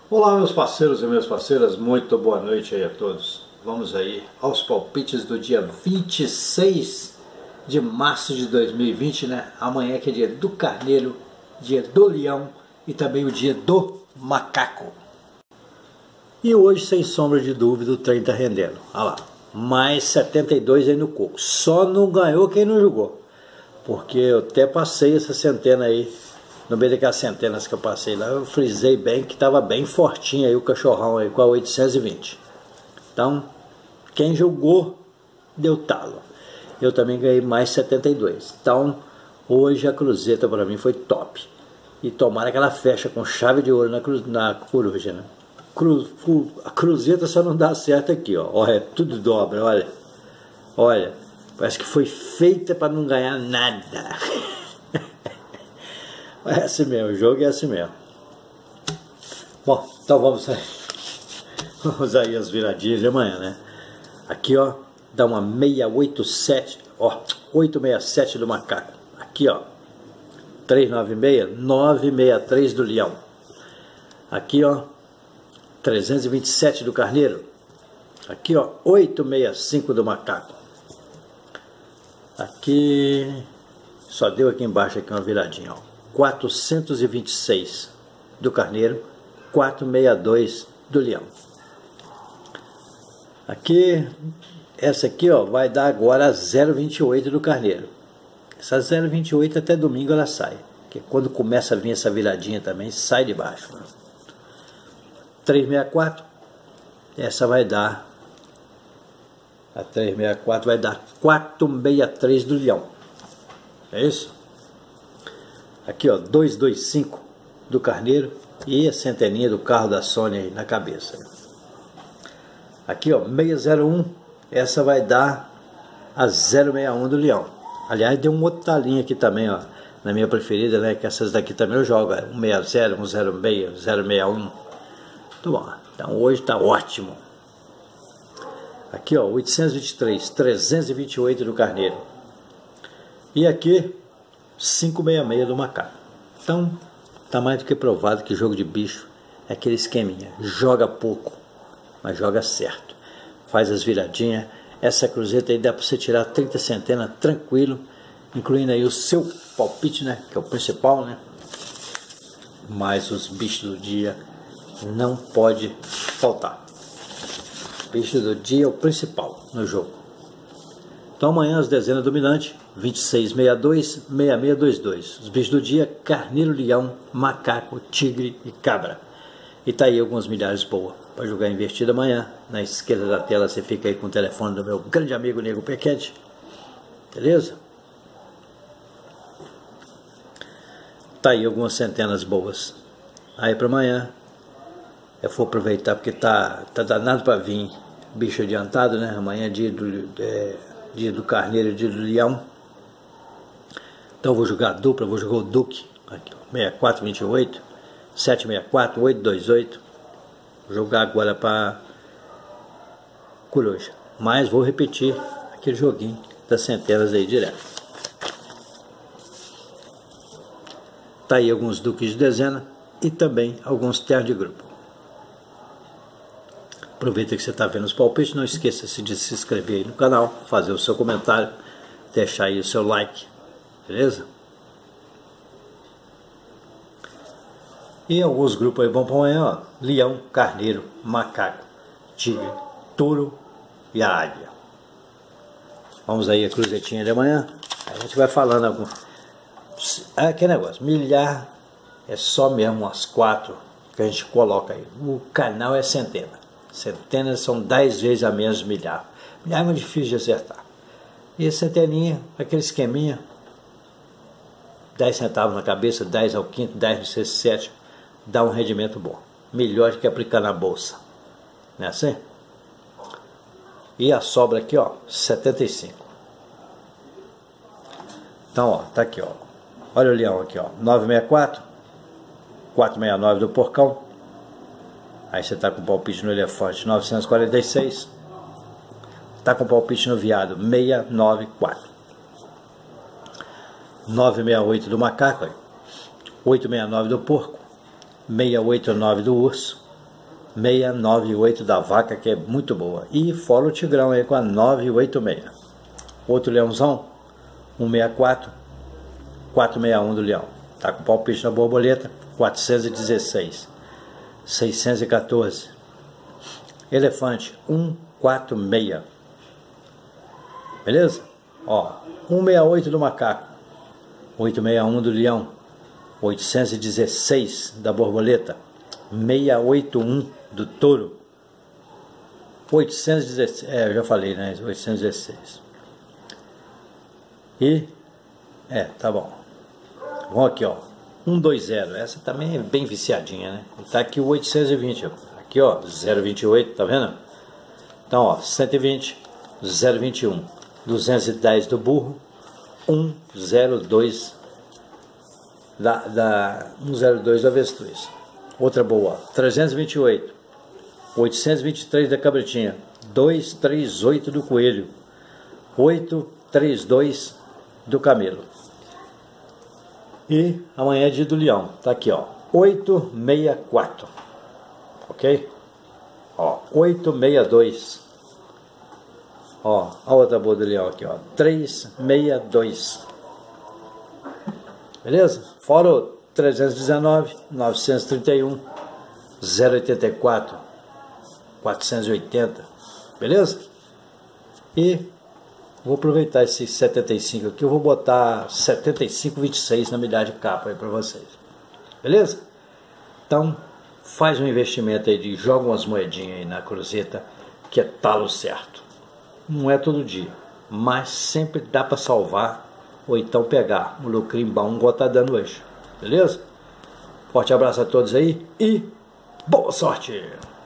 Olá, meus parceiros e minhas parceiras, muito boa noite aí a todos. Vamos aí aos palpites do dia 26 de março de 2020, né? Amanhã que é dia do Carneiro, dia do Leão e também o dia do Macaco. E hoje, sem sombra de dúvida, o trem tá rendendo. Olha lá, mais 72 aí no coco. Só não ganhou quem não jogou, porque eu até passei essa centena aí. No meio daquelas centenas que eu passei lá, eu frisei bem que estava bem fortinho aí o cachorrão aí com a 820. Então, quem jogou, deu talo. Eu também ganhei mais 72. Então, hoje a cruzeta para mim foi top. E tomara que ela fecha com chave de ouro na coruja, né? A cruzeta só não dá certo aqui, ó. Olha, tudo dobra, olha. Olha, parece que foi feita para não ganhar nada. É assim mesmo, o jogo é assim mesmo. Bom, então vamos aí as viradinhas de amanhã, né? Aqui, ó, dá uma 687, ó, 867 do Macaco. Aqui, ó, 396, 963 do Leão. Aqui, ó, 327 do Carneiro. Aqui, ó, 865 do Macaco. Aqui, só deu aqui embaixo aqui uma viradinha, ó. 426 do Carneiro, 462 do Leão. Aqui, essa aqui, ó, vai dar agora 0,28 do Carneiro. Essa 0,28 até domingo ela sai, porque quando começa a vir essa viradinha também, sai de baixo. 364, essa vai dar, a 364 vai dar 463 do Leão. É isso? Aqui, ó, 225 do Carneiro e a centeninha do carro da Sônia aí na cabeça. Aqui, ó, 601, essa vai dar a 061 do Leão. Aliás, deu um outro talinho aqui também, ó, na minha preferida, né, que essas daqui também eu jogo, 160, 106, 061. Muito bom, então hoje tá ótimo. Aqui, ó, 823, 328 do Carneiro. E aqui, 566 do Macaco. Então, tá mais do que provado que jogo de bicho é aquele esqueminha. Joga pouco, mas joga certo. Faz as viradinhas. Essa cruzeta aí dá para você tirar 30 centenas tranquilo, incluindo aí o seu palpite, né? Que é o principal, né? Mas os bichos do dia não pode faltar. Bicho do dia é o principal no jogo. Então amanhã as dezenas dominantes, 26, 62, 6622. Os bichos do dia, Carneiro, Leão, Macaco, Tigre e Cabra. E tá aí alguns milhares boa para jogar invertido amanhã. Na esquerda da tela você fica aí com o telefone do meu grande amigo Nego Pequete. Beleza? Tá aí algumas centenas boas. Aí para amanhã eu vou aproveitar porque tá danado para vir bicho adiantado, né? Amanhã é dia do Carneiro e dia do Leão. Então eu vou jogar a dupla, vou jogar o Duque, aqui, 6428, 764, 828. Vou jogar agora para coruja. Mas vou repetir aquele joguinho das centenas aí direto. Tá aí alguns Duques de dezena e também alguns ternos de grupo. Aproveita que você está vendo os palpites, não esqueça de se inscrever aí no canal, fazer o seu comentário, deixar aí o seu like, beleza? E alguns grupos aí vão para amanhã, ó. Leão, Carneiro, Macaco, Tigre, Touro e a Águia. Vamos aí a cruzetinha de amanhã, a gente vai falando algum. Que negócio, milhar é só mesmo umas 4 que a gente coloca aí, o canal é centena. Centenas são 10 vezes a menos de milhar. Milhar é muito difícil de acertar. E a centeninha, aquele esqueminha, 10 centavos na cabeça, 10 ao quinto, 10 no sexto, sétimo, dá um rendimento bom. Melhor do que aplicar na bolsa. Não é assim? E a sobra aqui, ó, 75. Então, ó, tá aqui, ó. Olha o leão aqui, ó, 964, 469 do porcão. Aí você está com palpite no elefante 946. Está com palpite no viado 694. 968 do macaco. 869 do porco. 689 do urso. 698 da Vaca, que é muito boa. E fora o Tigrão aí com a 986. Outro leãozão, 164, 461 do leão. Tá com palpite na borboleta, 416. 614. Elefante, 146. Beleza? Ó, 168 do macaco, 861 do leão, 816 da borboleta, 681 do touro, 816, eu já falei, né? 816. E, tá bom. Vamos aqui, ó, 120, essa também é bem viciadinha, né? Tá aqui o 820, ó. Aqui, ó, 028, tá vendo? Então, ó, 120, 021, 210 do burro, 102 102 do avestruz. Outra boa, 328, 823 da cabritinha, 238 do coelho, 832 do camelo. E amanhã é dia do leão, tá aqui, ó, 864, ok? Ó, 862. Ó, a outra boa do leão aqui, ó, 362. Beleza? Fora o 319, 931, 084, 480. Beleza? E vou aproveitar esse 75 aqui, eu vou botar 75,26 na medalha de capa aí para vocês. Beleza? Então, faz um investimento aí de joga umas moedinhas aí na cruzeta, que é talo certo. Não é todo dia, mas sempre dá para salvar ou então pegar um lucrinho bom igual tá dando hoje. Beleza? Forte abraço a todos aí e boa sorte!